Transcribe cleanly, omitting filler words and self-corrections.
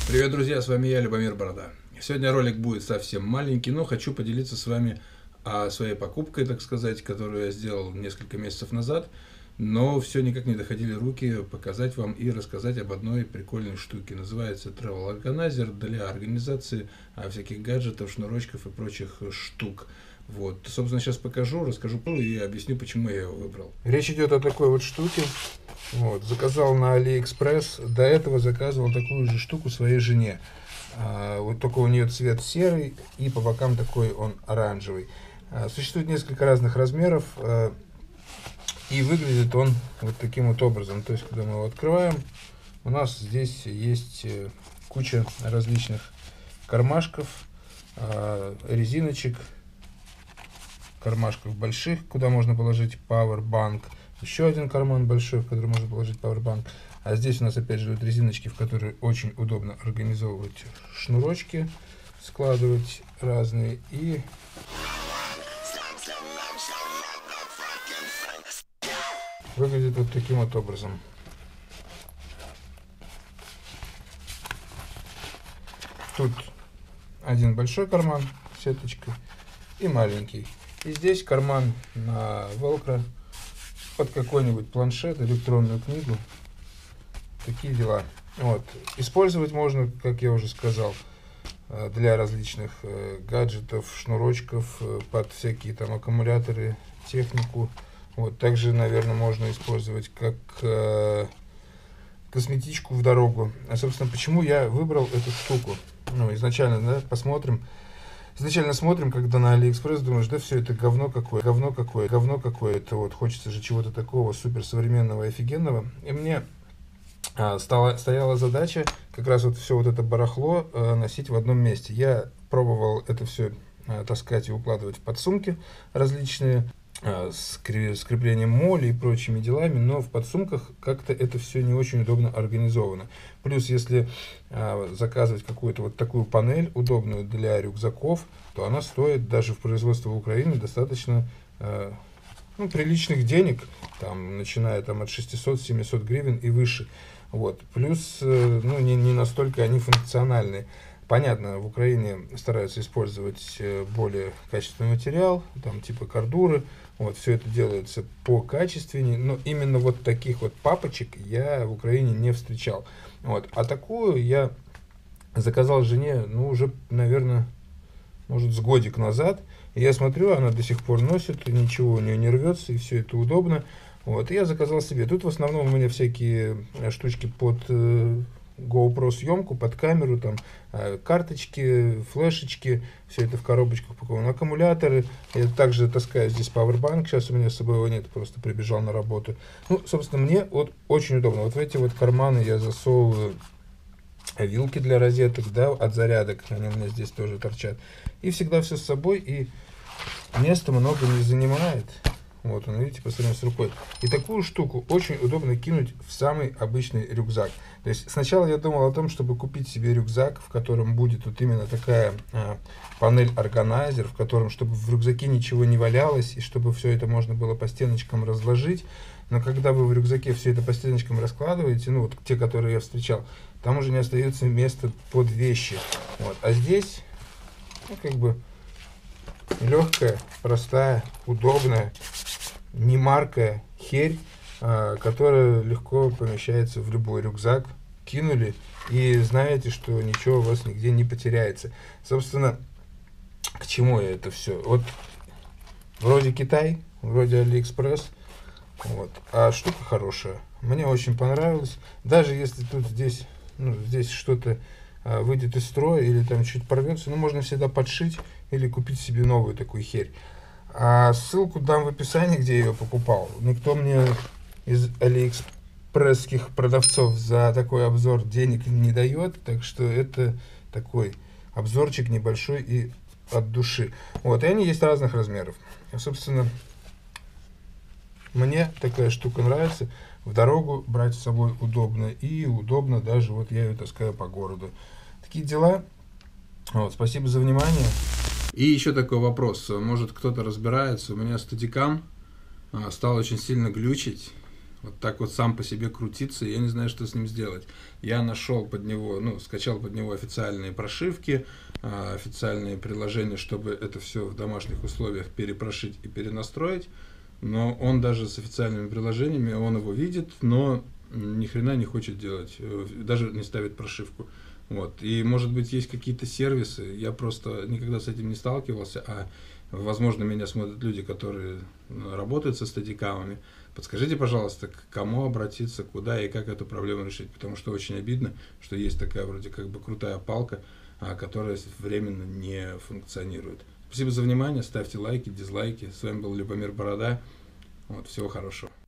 Привет, друзья, с вами я, Любомир Борода. Сегодня ролик будет совсем маленький, но хочу поделиться с вами своей покупкой, так сказать, которую я сделал несколько месяцев назад, но все никак не доходили руки показать вам и рассказать об одной прикольной штуке. Называется Travel Organizer для организации всяких гаджетов, шнурочков и прочих штук. Вот, собственно, сейчас покажу, расскажу и объясню, почему я его выбрал. Речь идет о такой вот штуке. Вот, заказал на AliExpress. До этого заказывал такую же штуку своей жене. Вот только у нее цвет серый и по бокам такой он оранжевый. Существует несколько разных размеров. И выглядит он вот таким вот образом. То есть, когда мы его открываем, у нас здесь есть куча различных кармашков, резиночек, кармашков больших, куда можно положить Powerbank. Еще один карман большой, в который можно положить Powerbank. А здесь у нас опять же вот резиночки, в которые очень удобно организовывать шнурочки, складывать разные. И выглядит вот таким вот образом. Тут один большой карман с сеточкой и маленький. И здесь карман на velcro под какой-нибудь планшет, электронную книгу. Такие дела. Вот. Использовать можно, как я уже сказал, для различных гаджетов, шнурочков, под всякие там аккумуляторы, технику. Вот. Также, наверное, можно использовать как косметичку в дорогу. А, собственно, почему я выбрал эту штуку? Ну, изначально, да, Изначально смотрим, когда на AliExpress, думаешь, да все это говно какое, это вот хочется же чего-то такого суперсовременного и офигенного. И мне стояла задача как раз вот все вот это барахло носить в одном месте. Я пробовал это все таскать и укладывать в подсумки различные, с креплением моли и прочими делами, но в подсумках как-то это все не очень удобно организовано. Плюс, если заказывать какую-то вот такую панель удобную для рюкзаков, то она стоит даже в производстве в Украине достаточно приличных денег, там, начиная там, от 600-700 гривен и выше. Вот. Плюс не настолько они функциональные. Понятно, в Украине стараются использовать более качественный материал, там типа кордуры. Вот, все это делается по качественнее, но именно вот таких вот папочек я в Украине не встречал. Вот. А такую я заказал жене, уже, наверное, может, с годик назад. И я смотрю, она до сих пор носит, ничего у нее не рвется, и все это удобно. Вот. И я заказал себе. Тут в основном у меня всякие штучки под GoPro съемку, под камеру, там карточки, флешечки, все это в коробочках упаковано, аккумуляторы. Я также таскаю здесь Powerbank, сейчас у меня с собой его нет, просто прибежал на работу. Собственно, мне вот очень удобно. Вот в эти вот карманы я засовываю вилки для розеток, да, от зарядок, они у меня здесь тоже торчат. И всегда все с собой, и места много не занимает. Вот он, видите, по сравнению с рукой. И такую штуку очень удобно кинуть в самый обычный рюкзак. То есть сначала я думал о том, чтобы купить себе рюкзак, в котором будет вот именно такая панель органайзер, в котором, чтобы в рюкзаке ничего не валялось, и чтобы все это можно было по стеночкам разложить. Но когда вы в рюкзаке все это по стеночкам раскладываете, вот те, которые я встречал, там уже не остается места под вещи. Вот. А здесь, как бы, легкая, простая, удобная, не маркая херь, которая легко помещается в любой рюкзак. Кинули, и знаете, что ничего у вас нигде не потеряется. Собственно, к чему я это все? Вот вроде Китай, вроде AliExpress, вот, а штука хорошая. Мне очень понравилось. Даже если тут здесь что-то выйдет из строя или там чуть порвется, можно всегда подшить или купить себе новую такую херь. А ссылку дам в описании, где я ее покупал. Никто мне из алиэкспресских продавцов за такой обзор денег не дает, так что это такой обзорчик небольшой и от души. Вот, и они есть разных размеров. Собственно, мне такая штука нравится. В дорогу брать с собой удобно. И удобно даже, вот я ее таскаю по городу. Такие дела. Вот, спасибо за внимание. И еще такой вопрос. Может, кто-то разбирается. У меня Steadicam стал очень сильно глючить. Вот так вот сам по себе крутиться, я не знаю, что с ним сделать. Я нашел под него, ну, скачал под него официальные прошивки, официальные приложения, чтобы это все в домашних условиях перепрошить и перенастроить. Но он даже с официальными приложениями, он его видит, но ни хрена не хочет делать, даже не ставит прошивку. Вот. И, может быть, есть какие-то сервисы, я просто никогда с этим не сталкивался, а, возможно, меня смотрят люди, которые работают со стадикамами. Подскажите, пожалуйста, к кому обратиться, куда и как эту проблему решить, потому что очень обидно, что есть такая вроде как бы крутая палка, которая временно не функционирует. Спасибо за внимание, ставьте лайки, дизлайки. С вами был Любомир Борода. Вот, всего хорошего.